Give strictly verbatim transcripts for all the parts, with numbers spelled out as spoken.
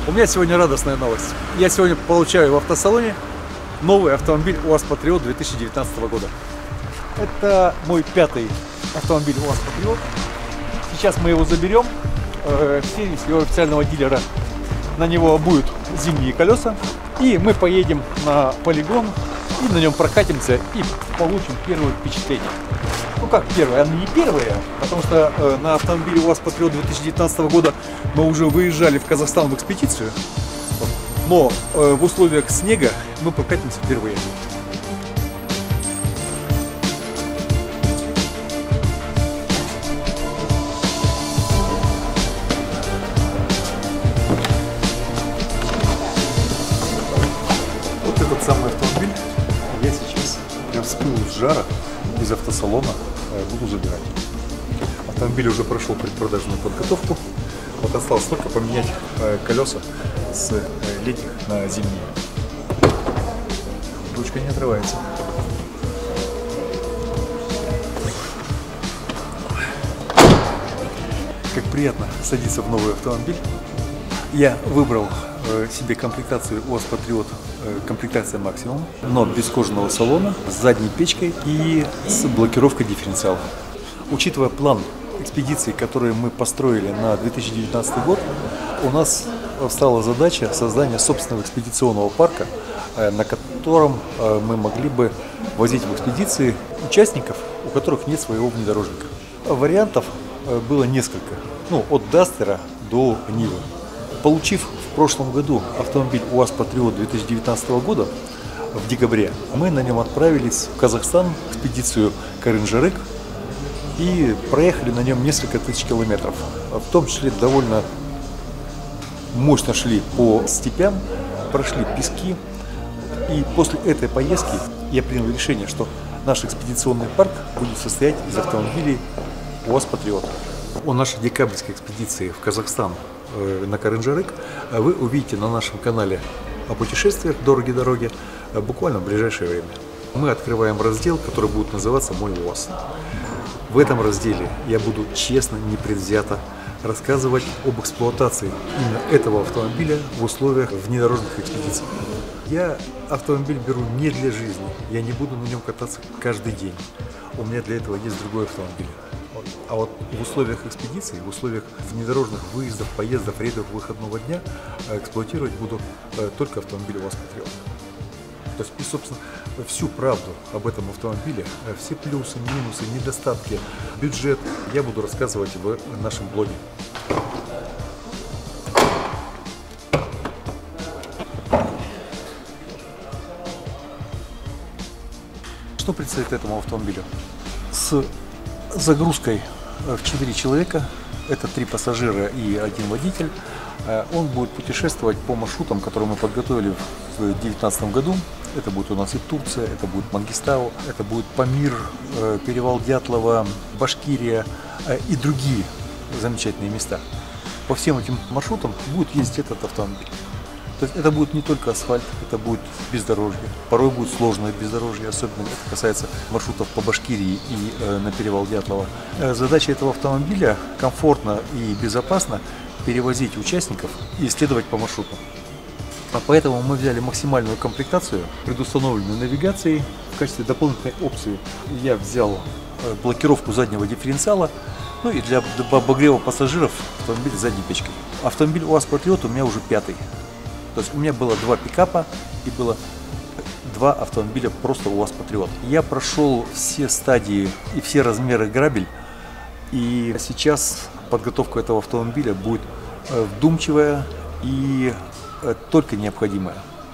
У меня сегодня радостная новость. Я сегодня получаю в автосалоне новый автомобиль УАЗ Патриот две тысячи девятнадцатого года. Это мой пятый автомобиль УАЗ Патриот. Сейчас мы его заберем э, в сервис его официального дилера. На него обуют зимние колеса. И мы поедем на полигон и на нем прокатимся и получим первое впечатление. Ну как первое, оно не первое, потому что э, на автомобиле УАЗ Патриот две тысячи девятнадцатого года мы уже выезжали в Казахстан в экспедицию, но э, в условиях снега мы прокатимся впервые. Вот этот самый автомобиль я сейчас прям с пылу с жара из автосалона буду забирать. Автомобиль уже прошел предпродажную подготовку. Вот осталось только поменять э, колеса с э, летних на зимние. Ручка не отрывается. Как приятно садиться в новый автомобиль. Я выбрал э, себе комплектацию УАЗ Патриот, э, комплектация максимум, но без кожаного салона, с задней печкой и с блокировкой дифференциала. Учитывая план экспедиции, которые мы построили на две тысячи девятнадцатый год, у нас встала задача создания собственного экспедиционного парка, на котором мы могли бы возить в экспедиции участников, у которых нет своего внедорожника. Вариантов было несколько, ну, от Дастера до Нивы. Получив в прошлом году автомобиль УАЗ Патриот две тысячи девятнадцатого года в декабре, мы на нем отправились в Казахстан в экспедицию Карынжарык и проехали на нем несколько тысяч километров. В том числе довольно мощно шли по степям, прошли пески. И после этой поездки я принял решение, что наш экспедиционный парк будет состоять из автомобилей УАЗ Патриот. О нашей декабрьской экспедиции в Казахстан э, на Карынжарык вы увидите на нашем канале о путешествиях «Дороги дороги» буквально в ближайшее время. Мы открываем раздел, который будет называться «Мой УАЗ». В этом разделе я буду честно, непредвзято рассказывать об эксплуатации именно этого автомобиля в условиях внедорожных экспедиций. Я автомобиль беру не для жизни, я не буду на нем кататься каждый день. У меня для этого есть другой автомобиль. А вот в условиях экспедиции, в условиях внедорожных выездов, поездов, рейдов выходного дня эксплуатировать буду только автомобиль УАЗ Патриот. То есть, и, собственно, всю правду об этом автомобиле, все плюсы, минусы, недостатки, бюджет я буду рассказывать в нашем блоге. Что предстоит этому автомобилю? С загрузкой в четыре человека, это три пассажира и один водитель, он будет путешествовать по маршрутам, которые мы подготовили в две тысячи девятнадцатом году. Это будет у нас и Турция, это будет Мангистау, это будет Памир, перевал Дятлова, Башкирия и другие замечательные места. По всем этим маршрутам будет ездить этот автомобиль. То есть это будет не только асфальт, это будет бездорожье. Порой будет сложное бездорожье, особенно это касается маршрутов по Башкирии и э, на перевал Дятлова. Задача этого автомобиля комфортно и безопасно перевозить участников и исследовать по маршруту. А поэтому мы взяли максимальную комплектацию, предустановленную навигацией. В качестве дополнительной опции я взял блокировку заднего дифференциала, ну и для обогрева пассажиров автомобиль с задней печкой. Автомобиль УАЗ Патриот у меня уже пятый. То есть у меня было два пикапа и было два автомобиля просто УАЗ Патриот. Я прошел все стадии и все размеры грабель, и сейчас подготовка этого автомобиля будет вдумчивая и только необходимое.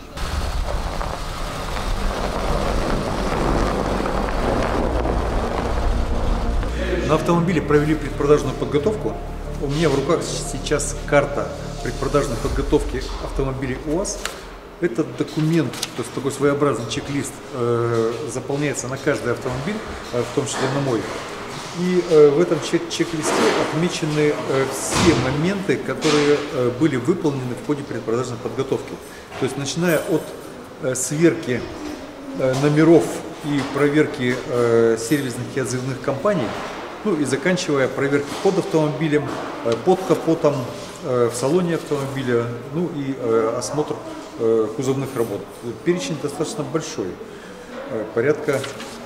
На автомобиле провели предпродажную подготовку. У меня в руках сейчас карта предпродажной подготовки автомобилей УАЗ. Этот документ, то есть такой своеобразный чек-лист, э, заполняется на каждый автомобиль, э, в том числе на мой. И э, в этом чек-листе отмечены э, все моменты, которые э, были выполнены в ходе предпродажной подготовки. То есть начиная от э, сверки э, номеров и проверки э, сервисных и отзывных компаний, ну и заканчивая проверкой под автомобилем, э, под капотом, в салоне автомобиля, ну и осмотр кузовных работ. Перечень достаточно большой, порядка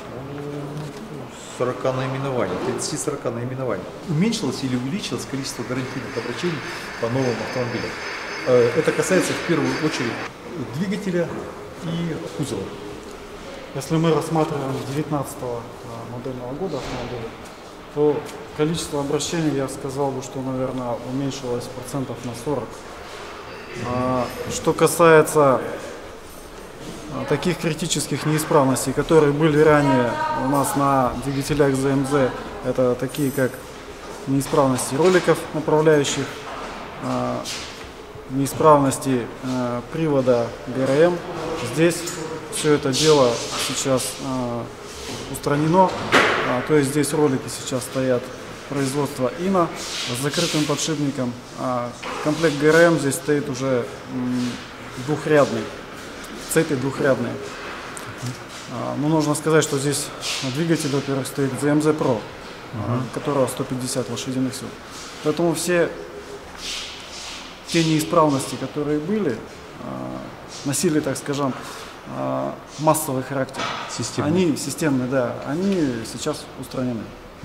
сорока наименований, тридцати-сорока наименований. Уменьшилось или увеличилось количество гарантийных обращений по новым автомобилям. Это касается в первую очередь двигателя и кузова. Если мы рассматриваем девятнадцатого модельного года автомобиля, то количество обращений, я сказал бы, что, наверное, уменьшилось процентов на сорок. А, что касается таких критических неисправностей, которые были ранее у нас на двигателях зэ эм зэ, это такие как неисправности роликов направляющих, а, неисправности а, привода гэ эр эм. Здесь все это дело сейчас а, устранено, а, то есть здесь ролики сейчас стоят производства ИНА с закрытым подшипником. А комплект гэ эр эм здесь стоит уже м, двухрядный, цепи двухрядные. А, ну, нужно сказать, что здесь на двигателе, во-первых, стоит зэ эм зэ про, uh-huh. а, которого сто пятьдесят лошадиных сил. Поэтому все те неисправности, которые были, а, носили, так скажем, массовый характер. Системные. Они системные, да, они сейчас устранены.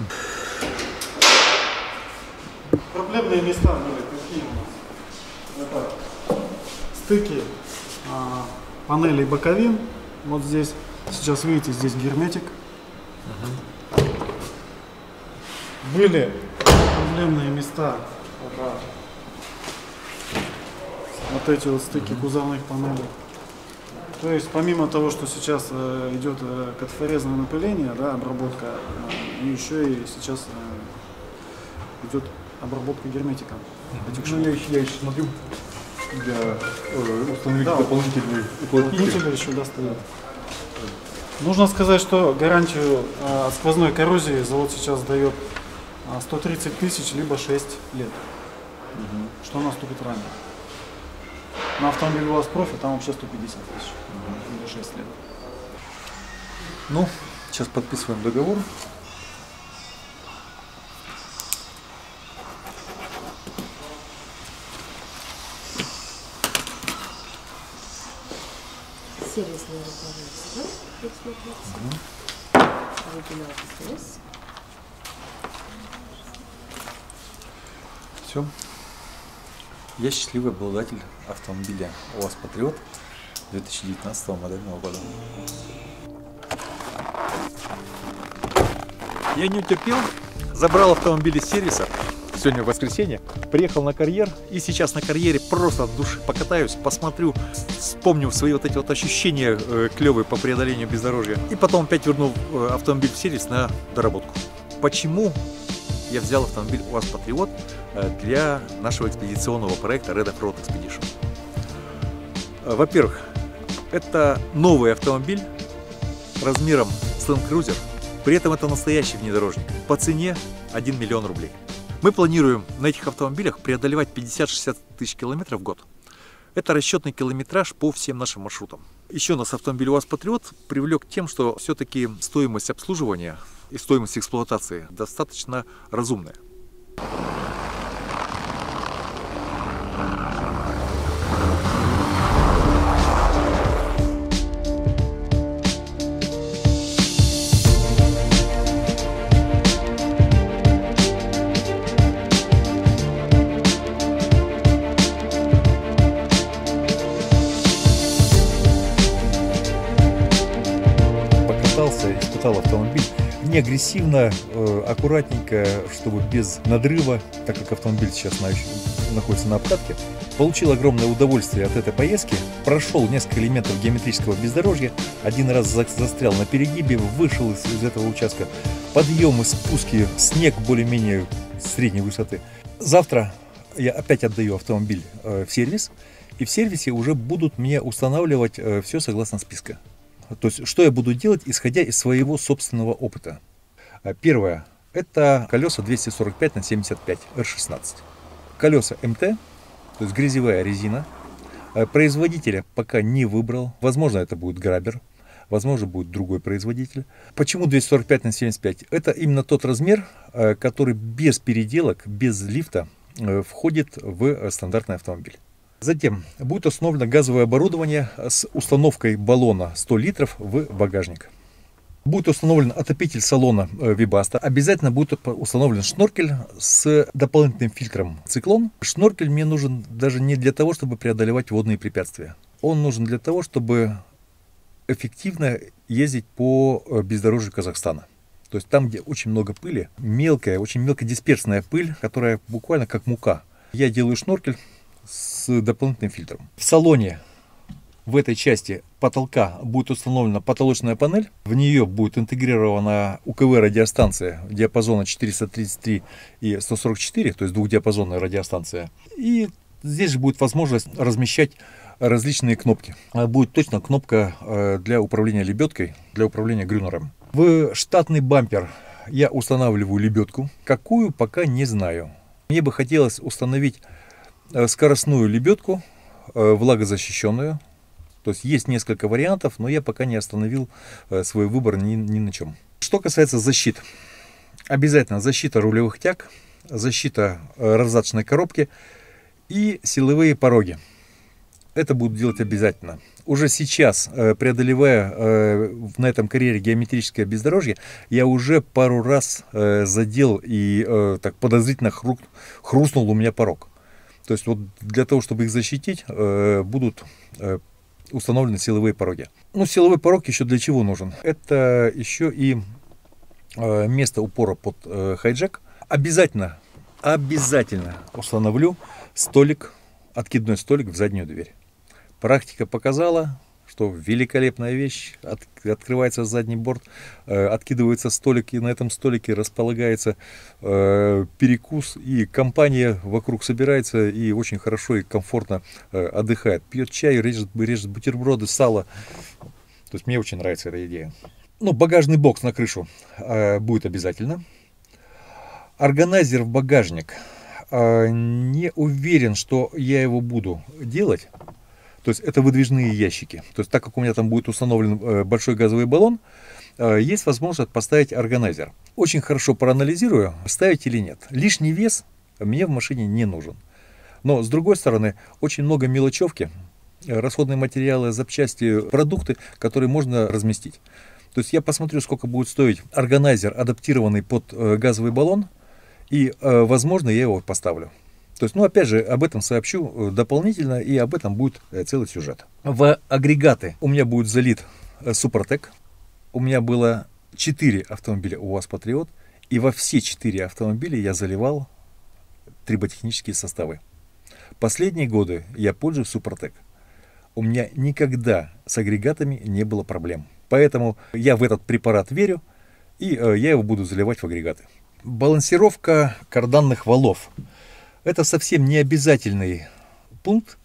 Проблемные места были какие у нас? Это стыки а, панелей боковин. Вот здесь, сейчас видите, здесь герметик. Угу. Были проблемные места. Это вот эти вот стыки угу. кузовных панелей. То есть помимо того, что сейчас э, идет э, катафорезное напыление, да, обработка, э, еще и сейчас э, идет обработка герметиком. Ну, я, еще, я еще смотрю, для э, установить да, дополнительный уплотнитель еще достоит. Нужно сказать, что гарантию э, от сквозной коррозии завод сейчас дает э, сто тридцать тысяч либо шесть лет, угу. что наступит ранее. На автомобиле УАЗ Профи там вообще сто пятьдесят тысяч, угу. или шесть лет. Ну, сейчас подписываем договор. Сервисное руководство. Угу. Оригинал здесь. Все. Я счастливый обладатель автомобиля УАЗ Патриот две тысячи девятнадцатого модельного года. Я не утерпел, забрал автомобиль из сервиса. Сегодня воскресенье, приехал на карьер и сейчас на карьере просто от души покатаюсь, посмотрю, вспомню свои вот эти вот ощущения э, клевые по преодолению бездорожья. И потом опять вернул э, автомобиль в сервис на доработку. Почему я взял автомобиль УАЗ Патриот для нашего экспедиционного проекта Red Off-Road Expedition? Во-первых, это новый автомобиль размером с Land Cruiser, при этом это настоящий внедорожник по цене один миллион рублей. Мы планируем на этих автомобилях преодолевать пятьдесят-шестьдесят тысяч километров в год. Это расчетный километраж по всем нашим маршрутам. Еще нас автомобиль УАЗ Патриот привлек тем, что все-таки стоимость обслуживания и стоимость эксплуатации достаточно разумная. Испытал автомобиль не агрессивно, э, аккуратненько, чтобы без надрыва, так как автомобиль сейчас на, находится на обкатке. Получил огромное удовольствие от этой поездки, прошел несколько элементов геометрического бездорожья, один раз застрял на перегибе, вышел из, из этого участка, подъемы, спуски, снег более-менее средней высоты. Завтра я опять отдаю автомобиль э, в сервис, и в сервисе уже будут мне устанавливать э, все согласно списка. То есть, что я буду делать, исходя из своего собственного опыта. Первое. Это колеса двести сорок пять на семьдесят пять эр шестнадцать. Колеса эм тэ, то есть грязевая резина. Производителя пока не выбрал. Возможно, это будет Грабер. Возможно, будет другой производитель. Почему двести сорок пять на семьдесят пять? Это именно тот размер, который без переделок, без лифта входит в стандартный автомобиль. Затем будет установлено газовое оборудование с установкой баллона сто литров в багажник. Будет установлен отопитель салона Webasto. Обязательно будет установлен шноркель с дополнительным фильтром «Циклон». Шноркель мне нужен даже не для того, чтобы преодолевать водные препятствия. Он нужен для того, чтобы эффективно ездить по бездорожью Казахстана. То есть там, где очень много пыли, мелкая, очень мелкодисперсная пыль, которая буквально как мука. Я делаю шноркель с дополнительным фильтром. В салоне в этой части потолка будет установлена потолочная панель. В нее будет интегрирована У К В радиостанция диапазона четыреста тридцать три и сто сорок четыре, то есть двухдиапазонная радиостанция. И здесь же будет возможность размещать различные кнопки. Будет точно кнопка для управления лебедкой, для управления грюнером. В штатный бампер я устанавливаю лебедку. Какую, пока не знаю. Мне бы хотелось установить скоростную лебедку, влагозащищенную. То есть есть несколько вариантов, но я пока не остановил свой выбор ни, ни на чем. Что касается защит. Обязательно защита рулевых тяг, защита раздаточной коробки и силовые пороги. Это буду делать обязательно. Уже сейчас, преодолевая на этом карьере геометрическое бездорожье, я уже пару раз задел и так подозрительно хру... хрустнул у меня порог. То есть вот для того, чтобы их защитить, будут установлены силовые пороги. Ну, силовой порог еще для чего нужен? Это еще и место упора под хайджек. Обязательно, обязательно установлю столик, откидной столик в заднюю дверь. Практика показала, что великолепная вещь. От, открывается задний борт, э, откидывается столик, и на этом столике располагается э, перекус, и компания вокруг собирается и очень хорошо и комфортно э, отдыхает. Пьет чай, режет, режет бутерброды, сало. То есть мне очень нравится эта идея. Ну, багажный бокс на крышу э, будет обязательно. Органайзер в багажник. Э, не уверен, что я его буду делать. То есть это выдвижные ящики. То есть так как у меня там будет установлен большой газовый баллон, есть возможность поставить органайзер. Очень хорошо проанализирую, ставить или нет. Лишний вес мне в машине не нужен. Но с другой стороны, очень много мелочевки, расходные материалы, запчасти, продукты, которые можно разместить. То есть я посмотрю, сколько будет стоить органайзер, адаптированный под газовый баллон, и, возможно, я его поставлю. То есть, ну, опять же, об этом сообщу дополнительно, и об этом будет целый сюжет. В агрегаты у меня будет залит Супротек. У меня было четыре автомобиля УАЗ Патриот, и во все четыре автомобиля я заливал триботехнические составы. Последние годы я пользуюсь Супротек. У меня никогда с агрегатами не было проблем. Поэтому я в этот препарат верю, и я его буду заливать в агрегаты. Балансировка карданных валов. Это совсем не обязательный пункт.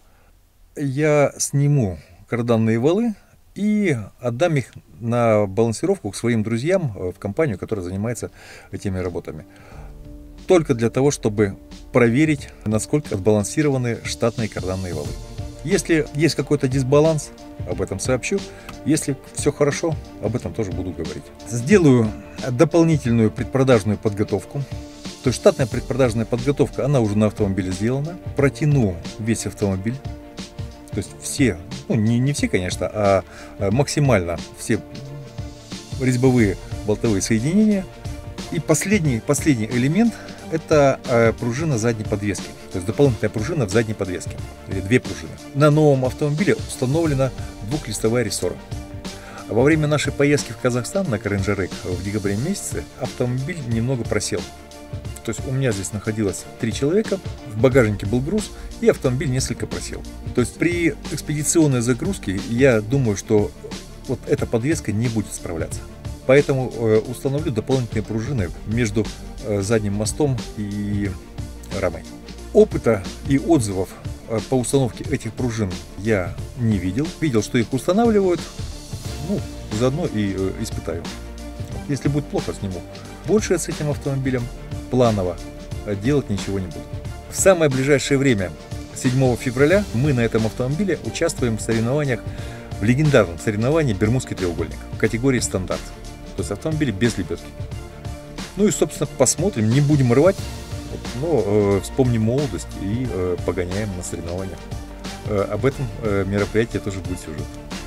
Я сниму карданные валы и отдам их на балансировку к своим друзьям в компанию, которая занимается этими работами. Только для того, чтобы проверить, насколько отбалансированы штатные карданные валы. Если есть какой-то дисбаланс, об этом сообщу. Если все хорошо, об этом тоже буду говорить. Сделаю дополнительную предпродажную подготовку. То есть штатная предпродажная подготовка, она уже на автомобиле сделана. Протяну весь автомобиль. То есть все, ну не, не все, конечно, а максимально все резьбовые болтовые соединения. И последний, последний элемент — это пружина задней подвески. То есть дополнительная пружина в задней подвеске. Или две пружины. На новом автомобиле установлена двухлистовая рессора. Во время нашей поездки в Казахстан на Каринжарык в декабре месяце автомобиль немного просел. То есть у меня здесь находилось три человека, в багажнике был груз, и автомобиль несколько просел. То есть при экспедиционной загрузке я думаю, что вот эта подвеска не будет справляться. Поэтому э, установлю дополнительные пружины между э, задним мостом и рамой. Опыта и отзывов э, по установке этих пружин я не видел. Видел, что их устанавливают, ну, заодно и э, испытаю. Если будет плохо, сниму. Больше с этим автомобилем планово делать ничего не буду. В самое ближайшее время, седьмого февраля, мы на этом автомобиле участвуем в соревнованиях, в легендарном соревновании «Бермудский треугольник» в категории стандарт. То есть автомобили без лебедки. Ну и, собственно, посмотрим, не будем рвать. Вот, Ну, э, вспомним молодость и э, погоняем на соревнованиях. Э, об этом э, мероприятии тоже будет сюжет.